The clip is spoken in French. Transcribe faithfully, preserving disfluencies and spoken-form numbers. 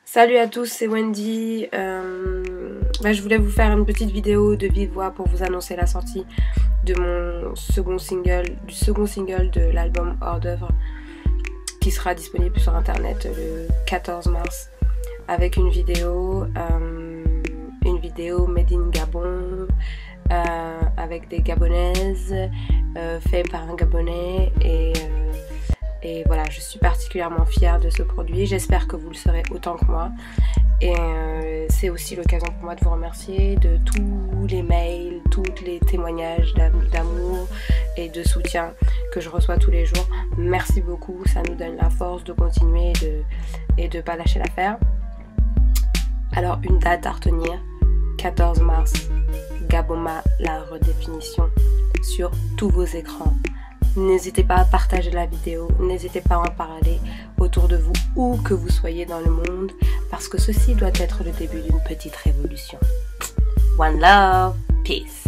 Salut à tous, c'est Wendy. Euh, bah, je voulais vous faire une petite vidéo de vive voix pour vous annoncer la sortie de mon second single, du second single de l'album Hors d'œuvre, qui sera disponible sur internet le quatorze mars, avec une vidéo, euh, une vidéo made in Gabon, euh, avec des Gabonaises, euh, fait par un Gabonais et euh, Et voilà, je suis particulièrement fière de ce produit. J'espère que vous le serez autant que moi. Et euh, c'est aussi l'occasion pour moi de vous remercier de tous les mails, tous les témoignages d'amour et de soutien que je reçois tous les jours. Merci beaucoup, ça nous donne la force de continuer et de et de pas lâcher l'affaire. Alors, une date à retenir, quatorze mars, Gaboma, la redéfinition sur tous vos écrans. N'hésitez pas à partager la vidéo, n'hésitez pas à en parler autour de vous, où que vous soyez dans le monde, parce que ceci doit être le début d'une petite révolution. One love, peace.